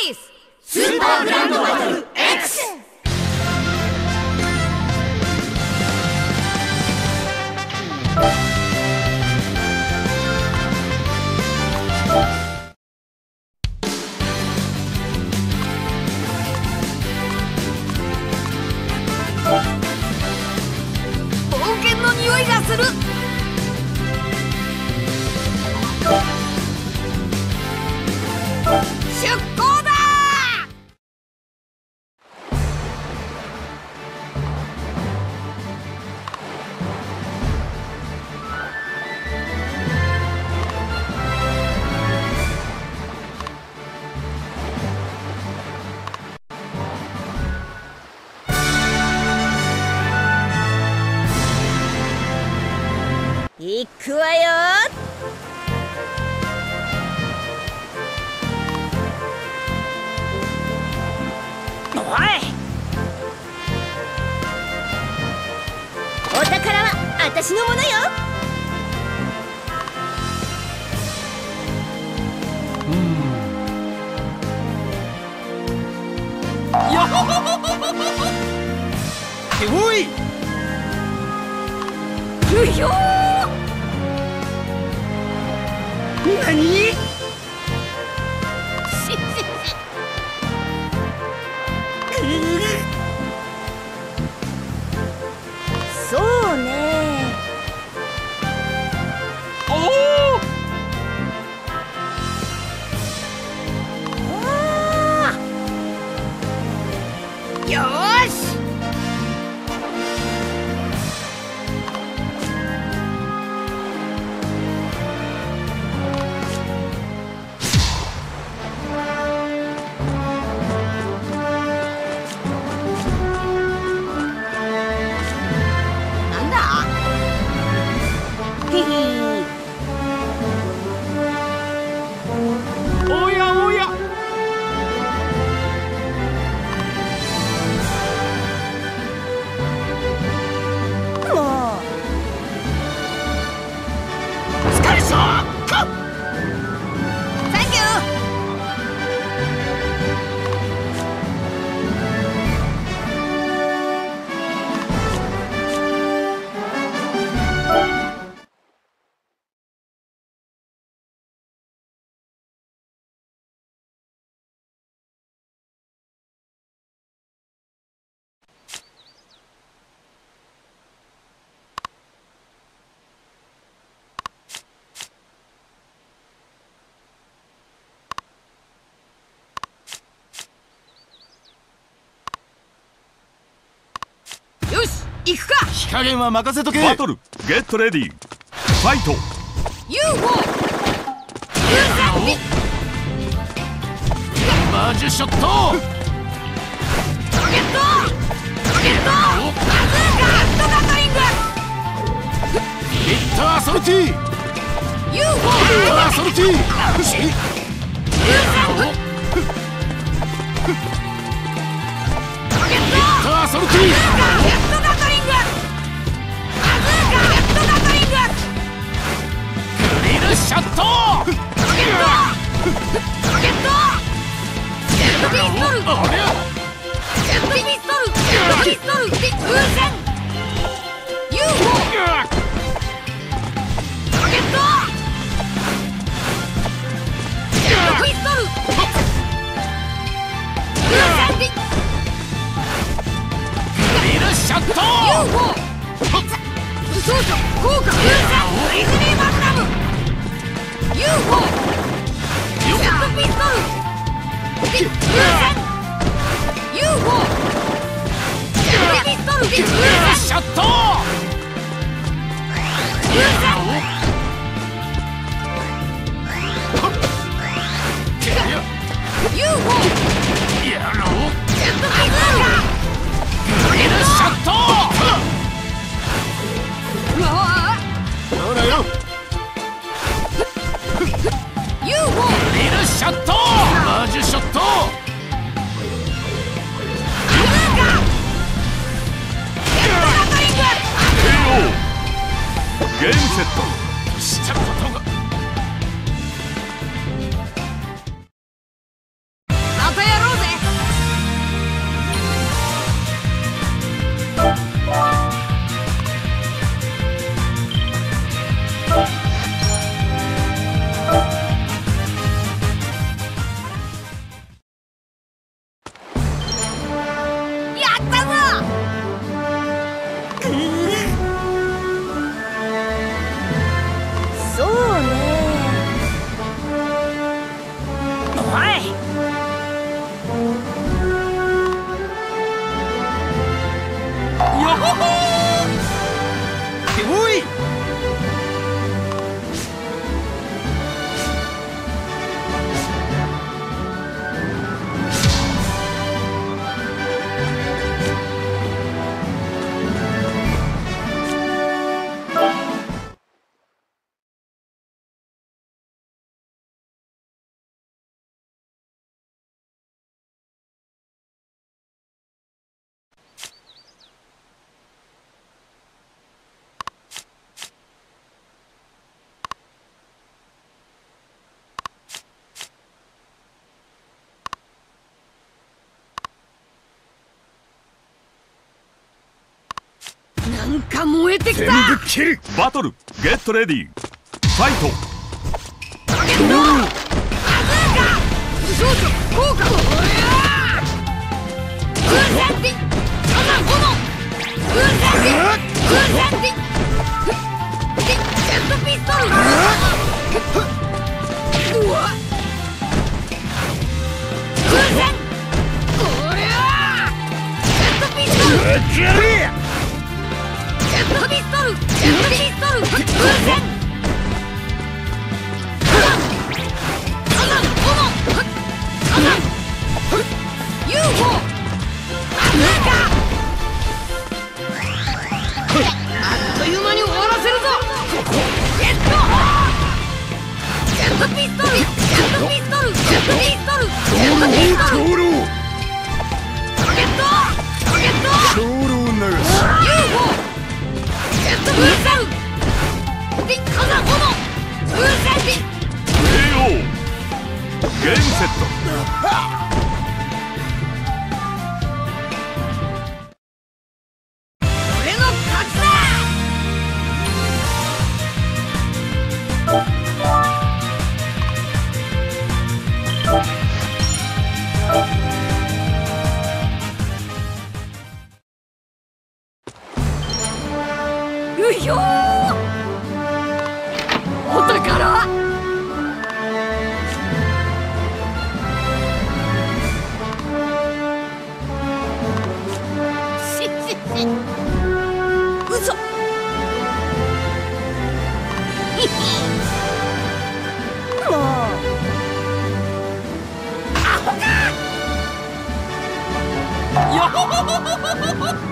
ピーススーパーグランドバトル X。 冒険の匂いがする。出航だ。行くわよ。おい、お宝は私のものよ。 やほほほほほほ。おい。 うひょー。 何？ そうね。 おお。 よーし。 おやおや。 もう疲れそう。サンキュー。よし、行くか。 火加減は任せとけ。バトルゲットレディーファイト。 UFO マージュショット。 ロケットバズーカドガトリング。 ヒッターソルティー。 UFO ヒッターソルティー。ソルティー。 ドガトリング。バズーカドガトリング。 グリルショット。 ロケットジェットピストル。ジェットピストル。ジェットピストル。風船 UFO ロケットジェットピストル。風船ショット UFO 武装書効果風船フリズミーマグナム UFO ジェットピストル風船 UFO ジェットピストル風船ショット風船 UFO やろう。 ジェットピストルグリルショット。 うわどうだよ。 UFO グリルショット。マージュショット。 バズーカジェットガトリングなんか燃えてきた。 全部切る。バトルゲットレディーファイト。 バズーカ少々効果。風船で火山炎。風船でジェットピストル。うわ風船。こりゃジェットピストル。ジェットピストル。ジェットピストル。風船。火山炎。火山 UFO バズーカ。あっという間に終わらせるぞ。ジェットピストル。ジェットピストル。ジェットピストル。ジェットピストル。ロケット。ロケット。UFO ジェットピストル。で火山炎。風船で KO ゲームセット。 俺の勝ちだ。うひょーお宝。嘘。もうアホか。よほほほほほ。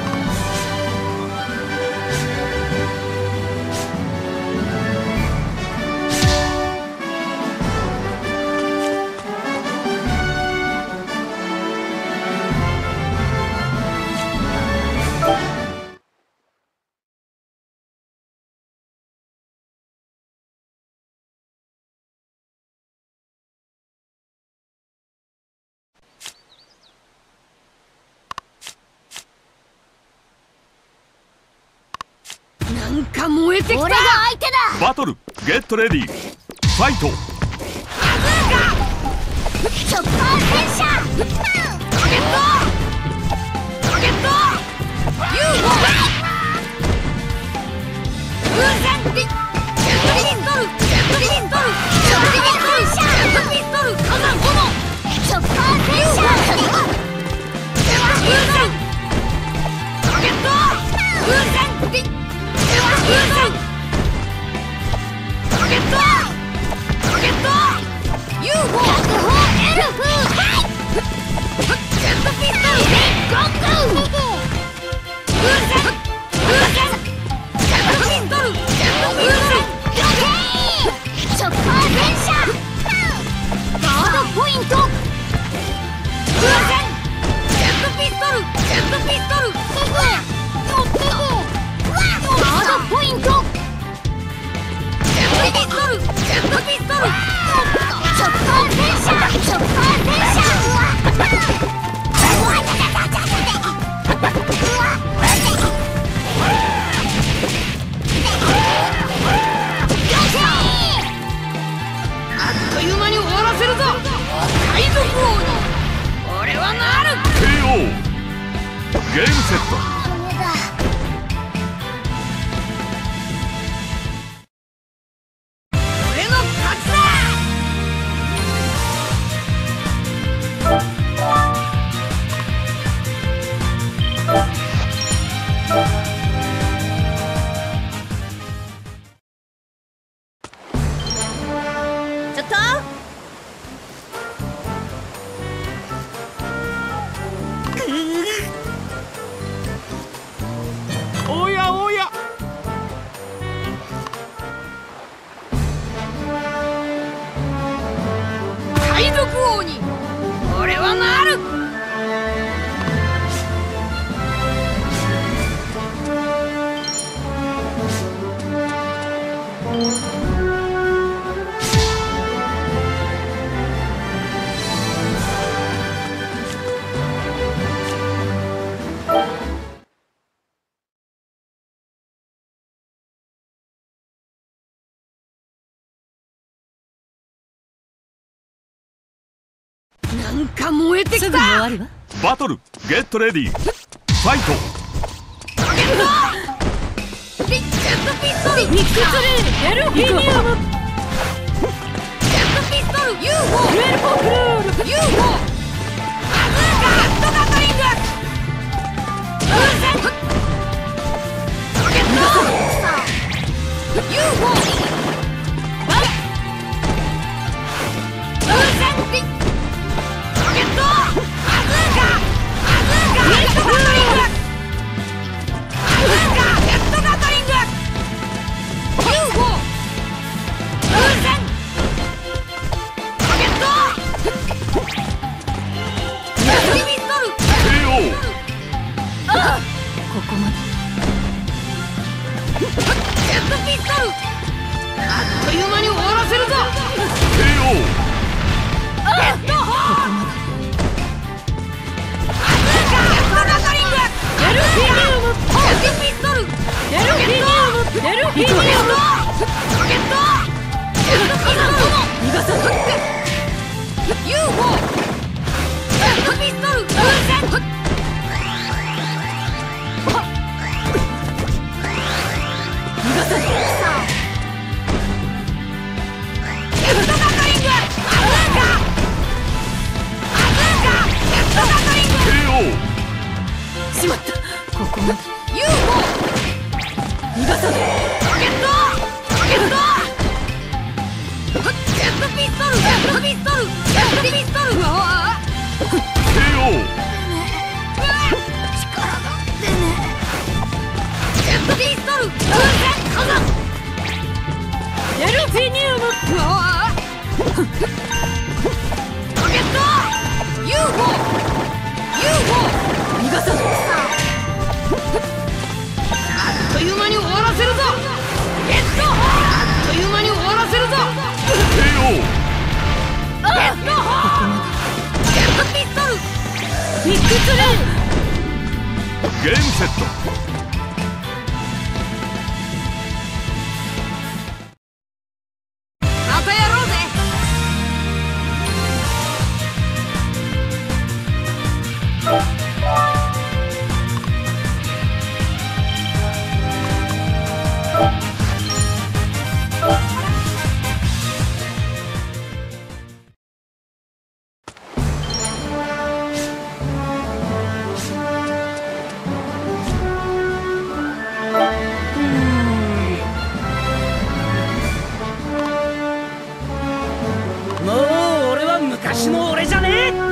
なんか燃えてきた。俺が相手だ。 バトルゲットレディーファイト。 バズーカチョッパー戦車。ロケット。ロケット UFO 風船でジェットピストル。ジェットピストル。ジェットピストル。火山炎。チョッパー戦車。ジェットピストル。ロケット。風船で風船。ロケット。ロケット UFO 逆砲エルフ。ジェットピストル。ゴンゴー。風船。風船。ジェットピストル。ジェット風船。チョッパー戦車。ガードポイント。風船。ジェットピストル。ジェットピストル。ガードポイント。ジェットピストル。ジェットピストル。チョッパー戦車。チョッパー戦車。あっという間に終わらせるぞ。海賊王に俺はなる。 KO ゲームセット。 俺の勝ちだ。 王に俺はなる。なんか燃えてきた。すぐ終わるわ。 バトルゲットレディーファイト。 ジェットピストルミックスレールエルフィニウム。ジェットピストル UFO フレルフォフルール UFO バズーカジェットガトリング風船ジェット UFO バズ風船ジェットバズーカジェットガトリングバズーカジェットガトリング UFO 風船ジェットビビットル KO。 ここまでジェットピストルあっという間に終わらせるぞ。 KO。 ジェットホームバズーカジェットガトリングエルフィニウムジェットピストルエルフィニウムエルフィニウムジェットジェットピストル逃がさない UFO ジェットピストル風船逃がさないジェットガトリングバズーカバズーカジェットガトリング KO。 しまった。ここまで UFO 逃がさないジェットジェットジェットピストルジェットピストルジェットピストル KO。 力が出ねえ。ジェットピストル風船火山エルフィニウムジェット UFO UFO 逃がさないあっという間に終わらせるぞ。ゲットあっという間に終わらせるぞ。 KO。 ゲットホージェットピストルミックスレールゲームセット。 またやろうぜ。 もう俺は昔の俺じゃねえ。 おう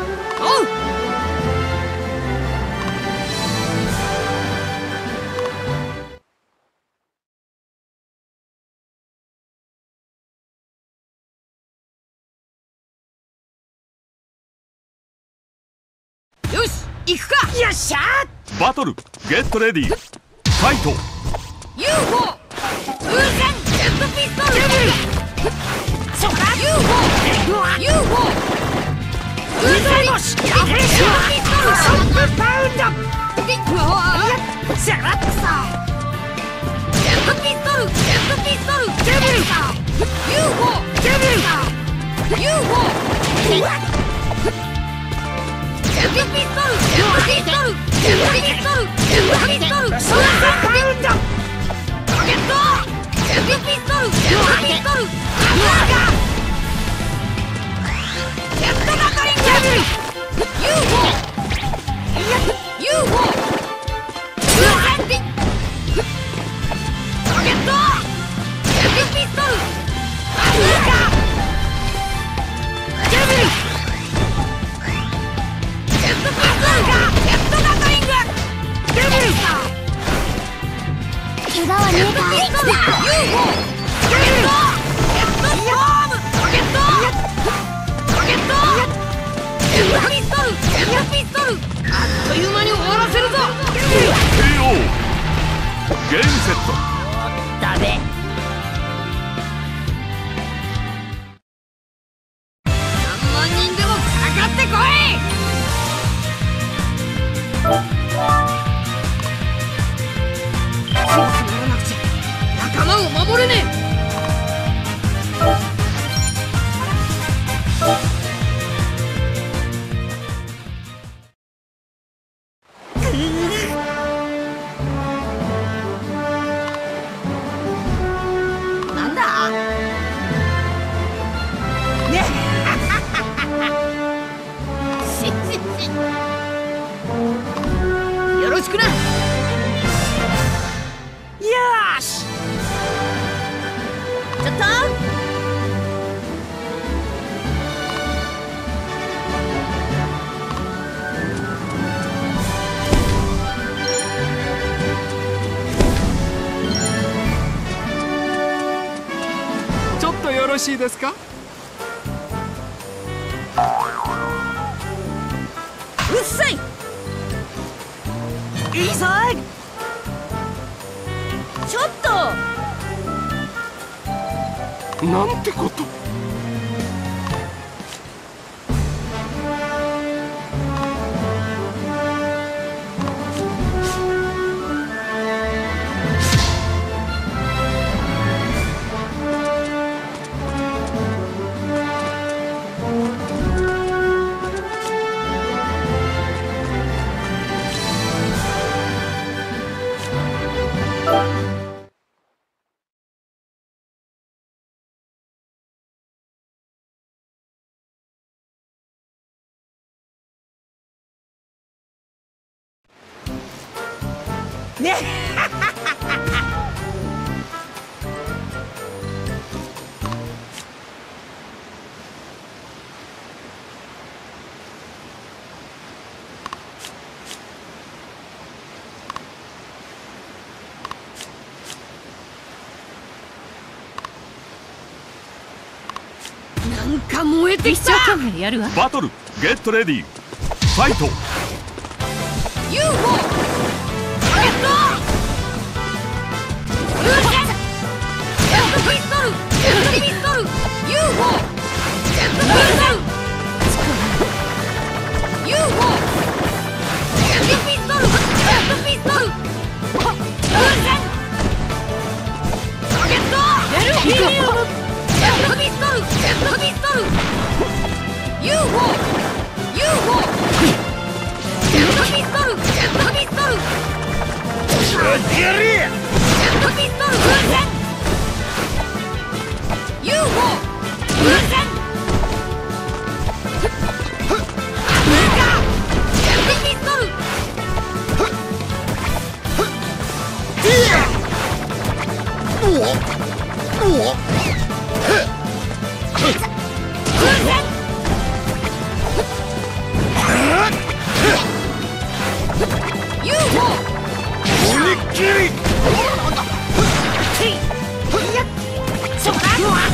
よし行くか。 よっしゃバトルゲットレディーファイト。 UFO 風船ジェットピストルそっか UFO UFO 風船ジェットピストルショップパウンドシャラッとさジェットピストルジェットピストルデビルさ UFO デビルさ UFO ジェットピストルジェットピストルジェットピストルジェットピストルショップパウンドジェットジェットピストルジェットピストルジェットガトリング UFO UFO 風船ジェットジェットピストルバズーカデビルジェットピストルジェットガトリングデビルさ怪我はねえか。 UFO ジェットジェットストームピストルピストルあっという間に終わらせるぞ。 KO ゲームセット。 ダメ。何万人でもかかってこい。強くならなくちゃ仲間を守れねえ。なんだねよろしくな。よーしちょっとちょっとよろしいですか。 うっさい。いいぞ。ちょっとなんてこと。 ねなんか燃えてきた。一生懸命やるわ。 バトルゲットレディーファイト。 UFO ゲット風船ジェットピストルジェットピストル UFO ジェットピストル UFO ジェットピストルジェットピストル風船ゲットヒーリウムジェットピストルジェットピストル UFO ジェットピストルジェットピストルジェットピストル風船 UFO 風船アフリカジェットピストル風船 UFO 思いっきり。 そこだ。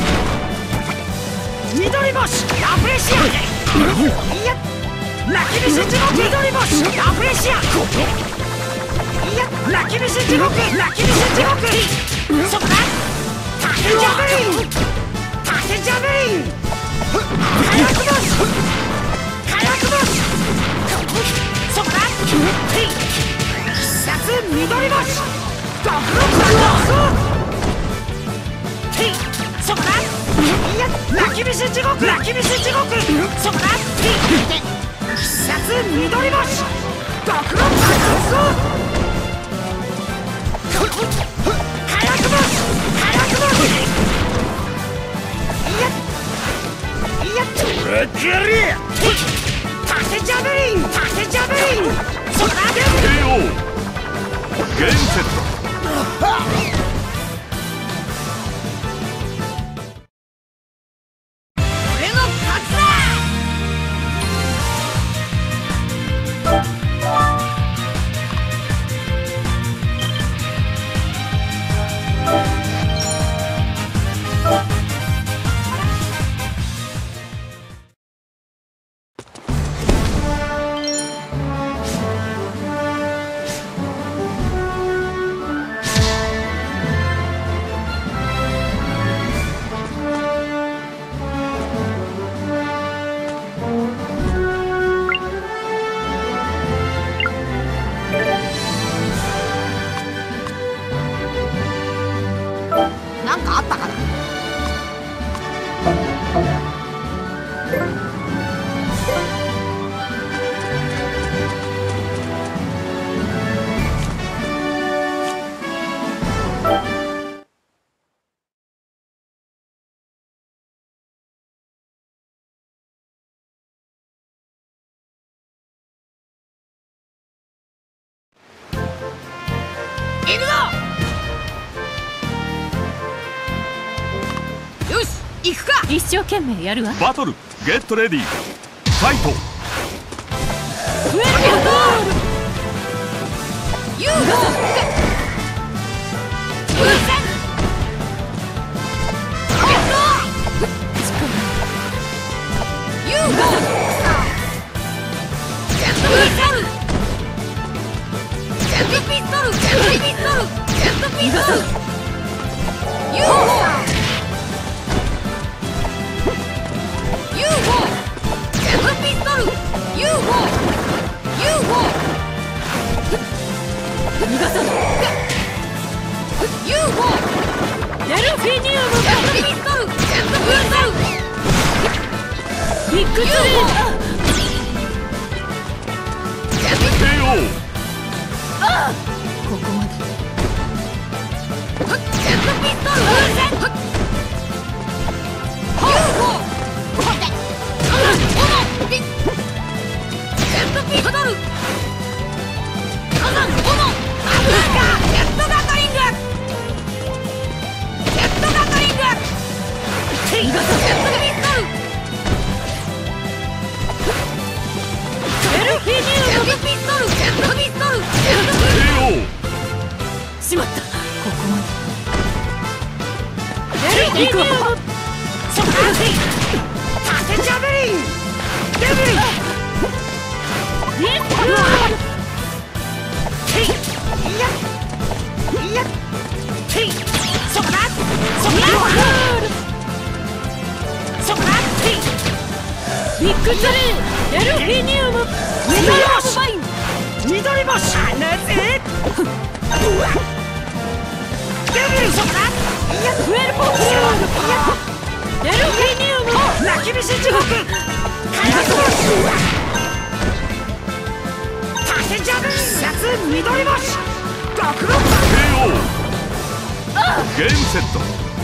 緑星ラフレシア。いや泣き虫地獄緑星ラフレシア。いや泣き虫地獄泣き虫地獄。そこだ。タケジャベリンタケジャベリン火薬星火薬星。そこだ。必殺緑星ドクロッそこだ。いや泣き虫地獄泣き虫地獄。そこだ。必殺緑星ドクロッ火薬星火薬星。いやタケジャベリンタケジャベリン。そこだ。 KO ゲームセット。 俺の勝ちだ。 行くぞ。よし行くか。 一生懸命やるわ。 バトルゲットレディーファイト。 ウェルカム。 ユーゴデルフィニウム。ビッグツリー。ここまで。しまった。ここまで。デルフィニウム。そこ縦ジャベリン。デビル。イエス。そこだ。ビッグツリー。デルフィニウム。緑星。なぜ。デビルそこだ。フエルポーク。デルフィニウム。泣き虫地獄。縦ジャブ。夏緑星。毒の KO。ゲームセット。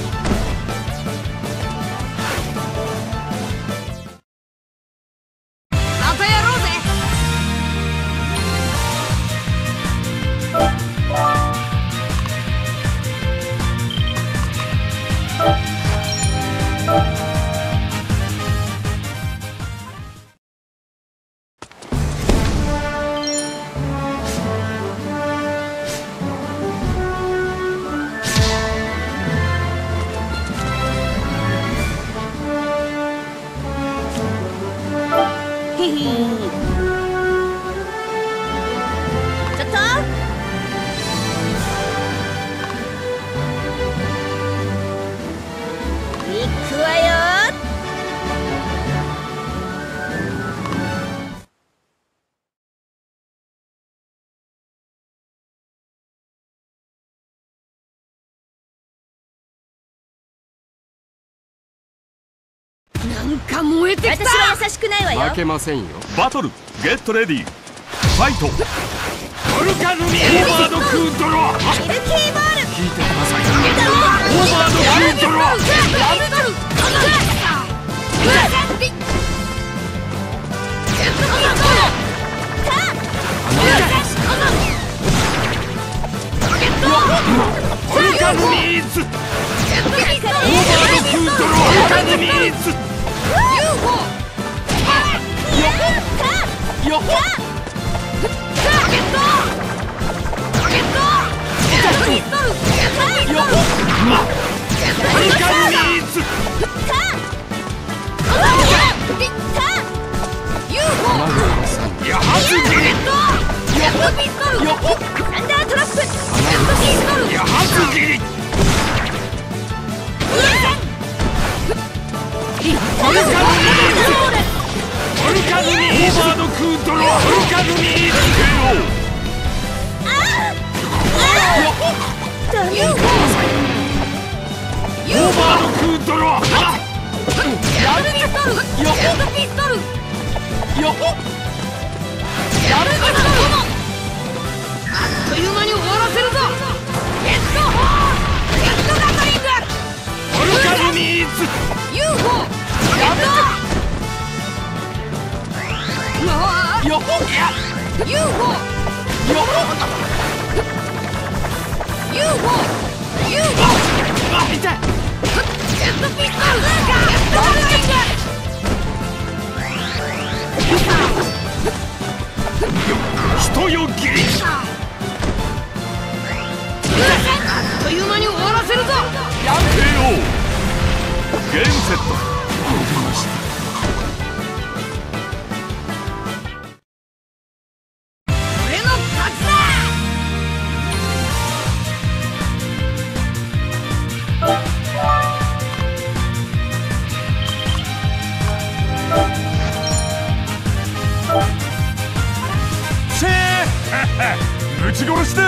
なんか燃えてきた。 私は優しくないわよ。 負けませんよ。 バトルゲットレディーファイト。 オルカヌミオーバードクードロー。 ミルキーボール。 聞いてください。オーバードクードロー。オルカヌミーズ。オーバードクードロー。オルカヌミーズ。よっ。 人よギリあっという間に終わらせるぞ。 KO ゲームセット。 俺の勝ちだ。 シェーぶち殺して。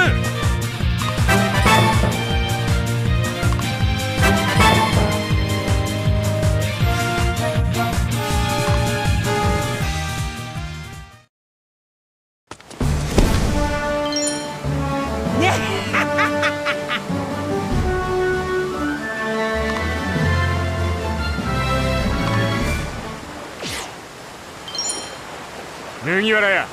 麦わらや。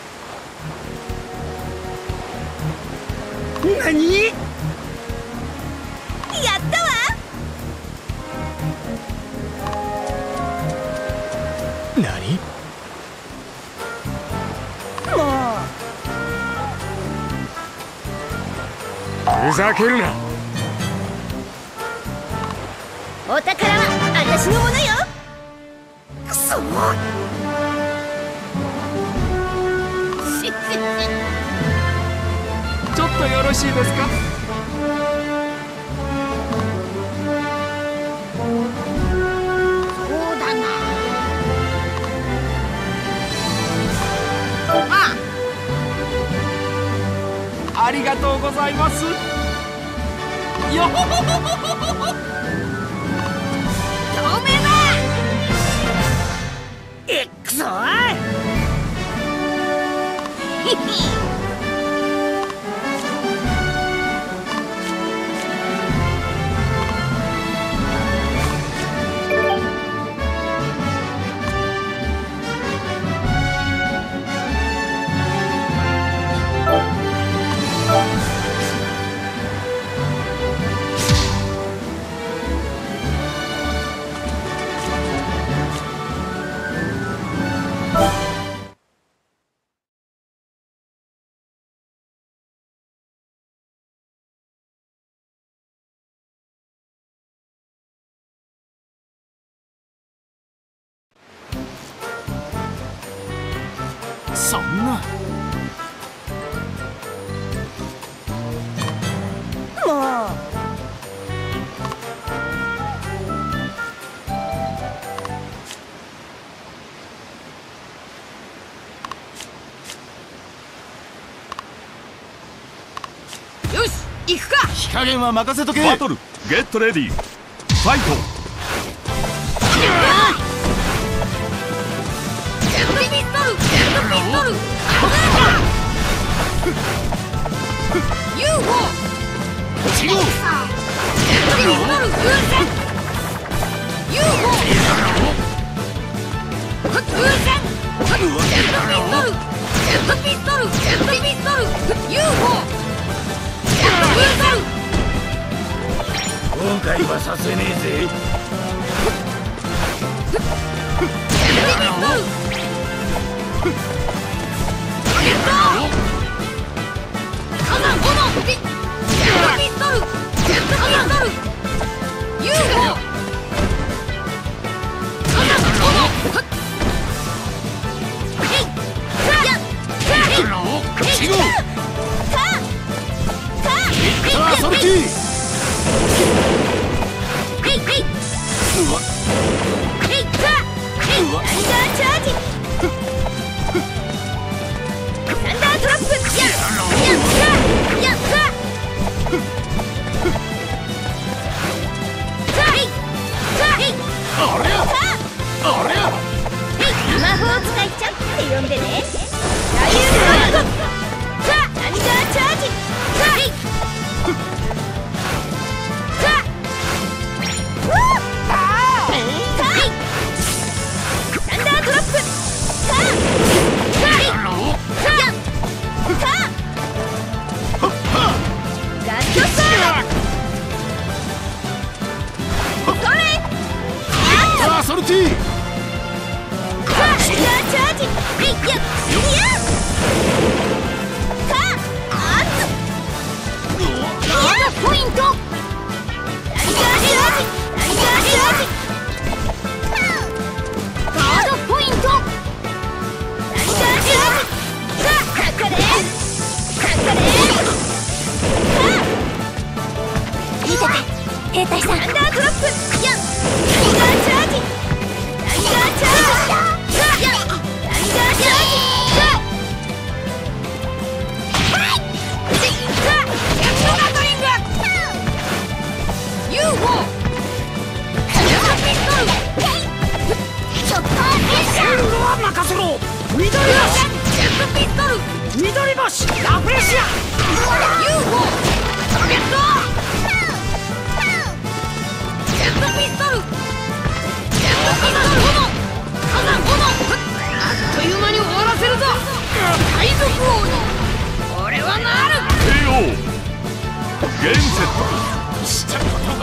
何？ やったわ。 何？もふざけるな。 うお宝は私のものよ。 くそ。 ちょっとよろしいですか。 そうだな。 ありがとうございます。よほほほほほほ。 透明だ。 くそそんな。 もうよし、行くか。 火加減は任せとけ。 バトルゲットレディーファイト。 ジェットピストル、ジェットピストル。UFO。 1号。 ジェットピストル風船。UFO。風船。ジェットピストル、ジェットピストル、ジェットピストル。UFO。ジェットピストル。 今回はさせねえぜ。それき。 チャージ。サンダートラップ。魔法使いちゃんって呼んでね。ライユーロット。サンダーチャージ。サンダートラップ。ガットサー緑星ジェットピストル緑星ラフレシア UFO ロケットジェットピストルジェットピストル炎火山炎あっという間に終わらせるぞ海賊王に俺はなる KO ゲームセットしたことが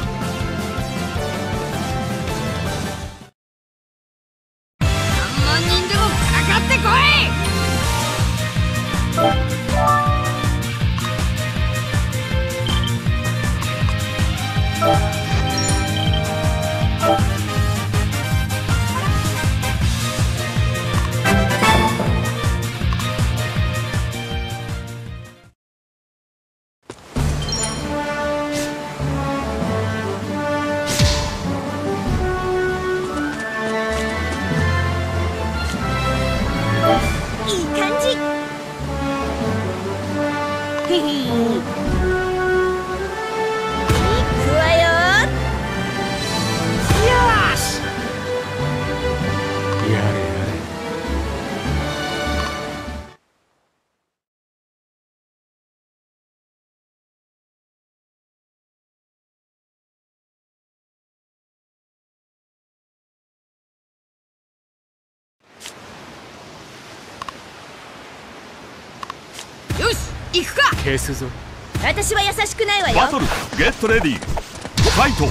何万人でもかかってこいいい感じ。へへいくわよ。 よしやれやれよし行くか消すぞ。 私は優しくないわよ。 バトルゲットレディーファイトロケッ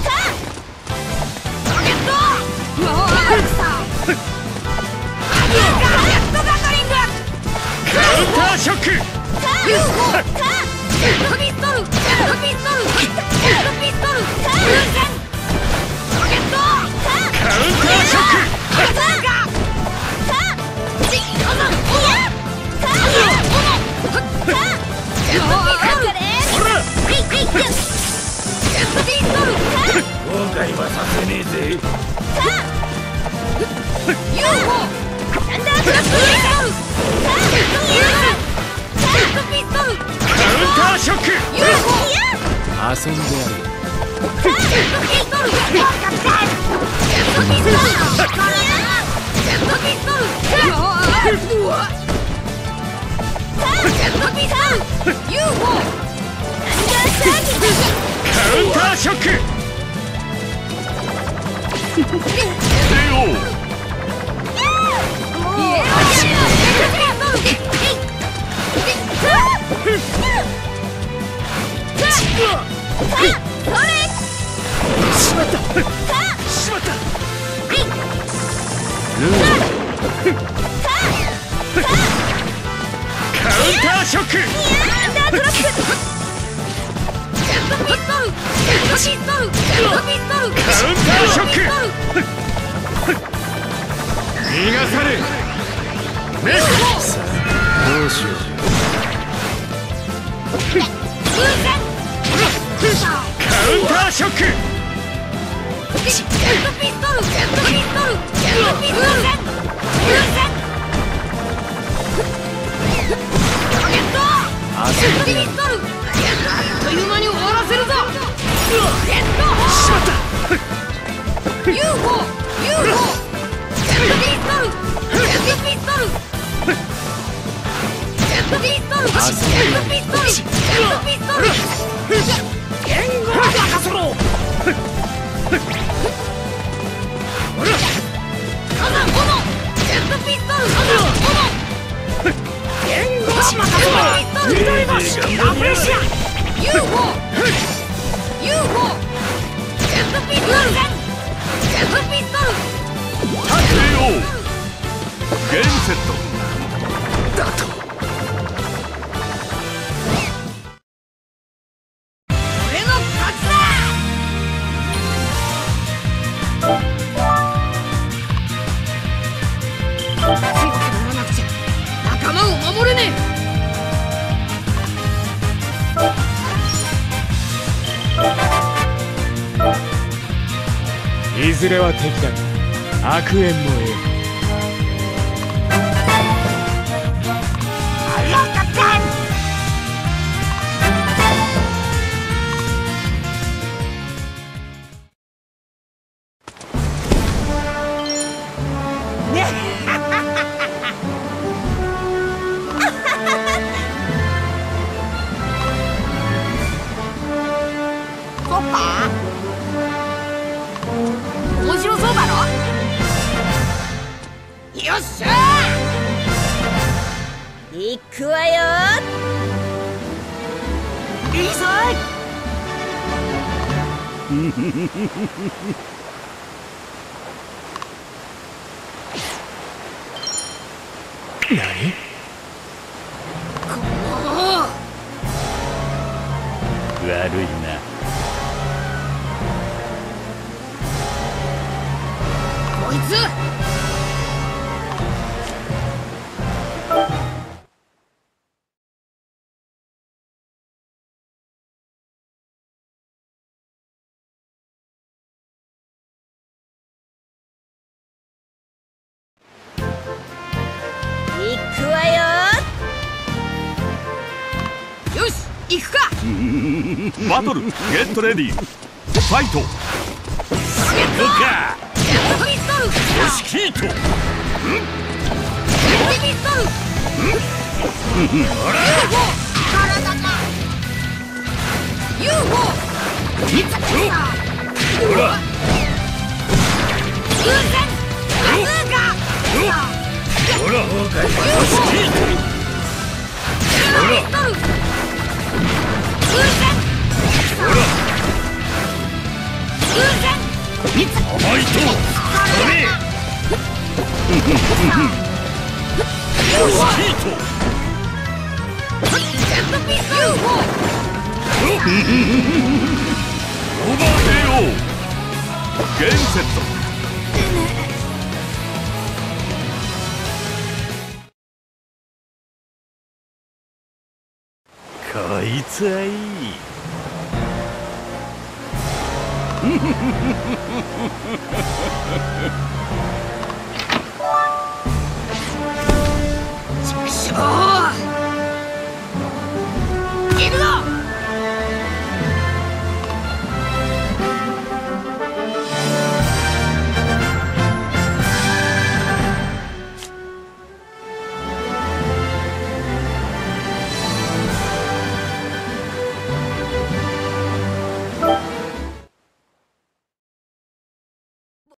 トうわージェットガトリングカウンターショック UFO ジェットピストルジェットピストルジェットピストル風船ロケットカウンターショック火山が火山後悔はさせねえぜ。 カウンターショック遊んでやる。 カウンターショック KO しまったしまったカウンターショックカウンターショック逃がされメスどうしよう。 カウンターショックあっという間に終わらせるぞしまった UFO ジェットピストルジェットピストルジェットピストルジェットピストルジェットピストル言語を任せろ火山炎ジェットピストル火山言語を任せろ緑星ラフレシア UFO ジェットピストルジェットピストル KO ゲームセットだと俺の勝ちだ強くならなくちゃ仲間を守れねいずれは敵だが悪縁もええ。 行くわよ。 いいぞ何？悪いな。 こいつ行くわよ。 よし行くか。 バトルゲットレディファイト。 ゲットかジェットピストルよしキート。 ジェットピストル UFO 体だ UFO いったほら偶然バズーカほらよしキート。 ピストル偶然偶然いった甘いとダメ。よしキート。 ジェットピストル UFO オーバー KO ゲームセット。 こいつはいい。